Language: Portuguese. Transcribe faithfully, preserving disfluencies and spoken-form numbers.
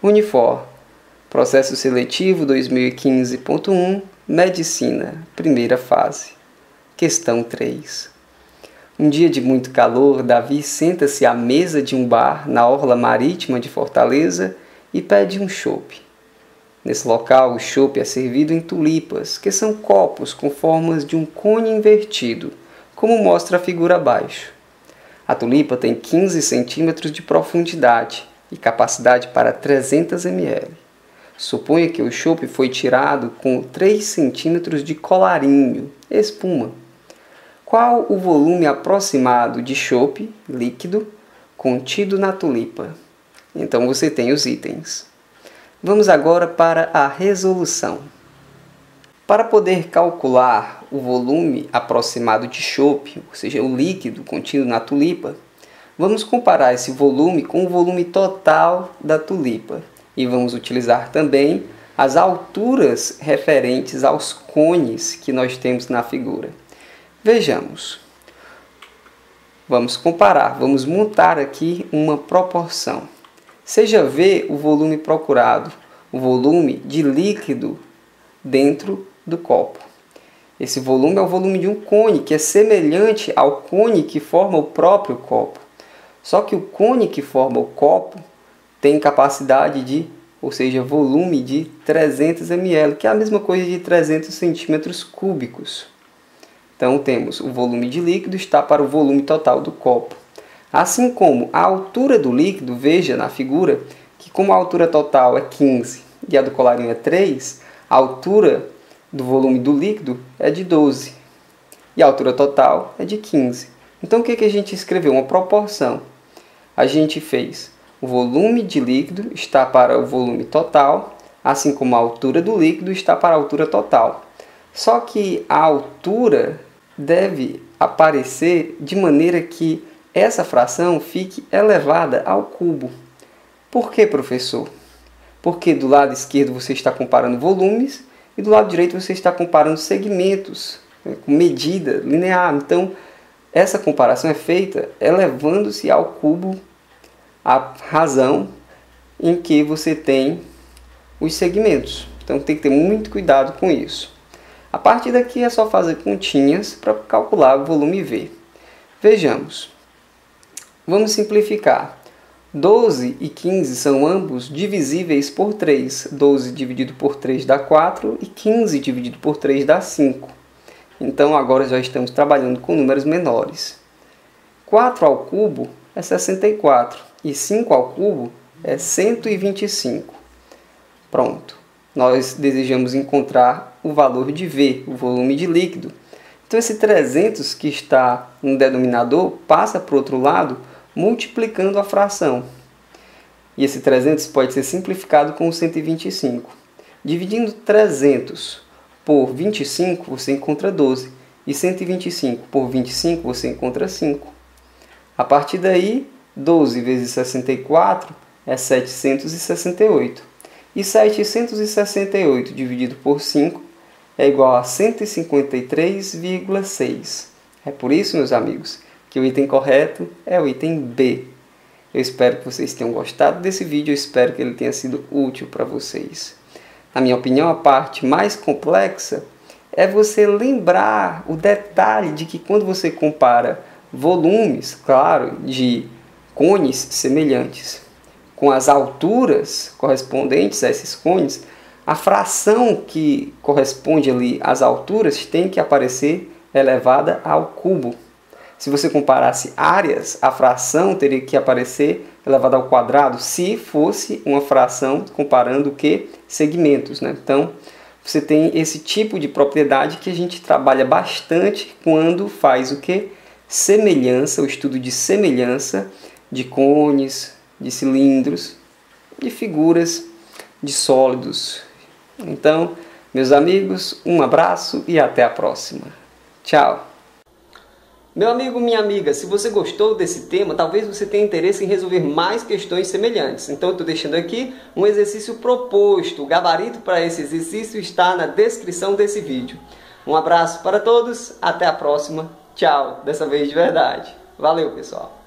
Unifor, Processo Seletivo dois mil e quinze ponto um, Medicina, primeira fase. Questão três. Um dia de muito calor, Davi senta-se à mesa de um bar na orla marítima de Fortaleza e pede um chope. Nesse local, o chope é servido em tulipas, que são copos com formas de um cone invertido, como mostra a figura abaixo. A tulipa tem quinze centímetros de profundidade e capacidade para trezentos mililitros. Suponha que o chope foi tirado com três centímetros de colarinho, espuma. Qual o volume aproximado de chope líquido contido na tulipa? Então você tem os itens. Vamos agora para a resolução. Para poder calcular o volume aproximado de chope, ou seja, o líquido contido na tulipa, vamos comparar esse volume com o volume total da tulipa e vamos utilizar também as alturas referentes aos cones que nós temos na figura. Vejamos. Vamos comparar, vamos montar aqui uma proporção. Seja V o volume procurado, o volume de líquido dentro do copo. Esse volume é o volume de um cone, que é semelhante ao cone que forma o próprio copo. Só que o cone que forma o copo tem capacidade de, ou seja, volume de trezentos mililitros, que é a mesma coisa de trezentos centímetros cúbicos. Então temos o volume de líquido está para o volume total do copo. Assim como a altura do líquido, veja na figura que como a altura total é quinze e a do colarinho é três, a altura do volume do líquido é de doze e a altura total é de quinze. Então o que, que a gente escreveu? Uma proporção. A gente fez o volume de líquido está para o volume total, assim como a altura do líquido está para a altura total. Só que a altura deve aparecer de maneira que essa fração fique elevada ao cubo. Por que, professor? Porque do lado esquerdo você está comparando volumes e do lado direito você está comparando segmentos, né, com medida linear. Então, essa comparação é feita elevando-se ao cubo a razão em que você tem os segmentos. Então, tem que ter muito cuidado com isso. A partir daqui é só fazer continhas para calcular o volume V. Vejamos. Vamos simplificar. doze e quinze são ambos divisíveis por três. doze dividido por três dá quatro e quinze dividido por três dá cinco. Então agora já estamos trabalhando com números menores. quatro ao cubo é sessenta e quatro e cinco ao cubo é cento e vinte e cinco. Pronto. Nós desejamos encontrar o valor de V, o volume de líquido. Então esse trezentos que está no denominador passa para o outro lado multiplicando a fração. E esse trezentos pode ser simplificado com cento e vinte e cinco. Dividindo trezentos por vinte e cinco, você encontra doze. E cento e vinte e cinco por vinte e cinco, você encontra cinco. A partir daí, doze vezes sessenta e quatro é setecentos e sessenta e oito. E setecentos e sessenta e oito dividido por cinco é igual a cento e cinquenta e três vírgula seis. É por isso, meus amigos, que o item correto é o item B. Eu espero que vocês tenham gostado desse vídeo, eu espero que ele tenha sido útil para vocês. Na minha opinião, a parte mais complexa é você lembrar o detalhe de que quando você compara volumes, claro, de cones semelhantes, com as alturas correspondentes a esses cones, a fração que corresponde ali às alturas tem que aparecer elevada ao cubo. Se você comparasse áreas, a fração teria que aparecer elevada ao quadrado, se fosse uma fração comparando o que? Segmentos, né? Então, você tem esse tipo de propriedade que a gente trabalha bastante quando faz o que? Semelhança, o estudo de semelhança de cones, de cilindros, de figuras, de sólidos. Então, meus amigos, um abraço e até a próxima. Tchau! Meu amigo, minha amiga, se você gostou desse tema, talvez você tenha interesse em resolver mais questões semelhantes. Então eu estou deixando aqui um exercício proposto. O gabarito para esse exercício está na descrição desse vídeo. Um abraço para todos, até a próxima. Tchau, dessa vez de verdade. Valeu, pessoal!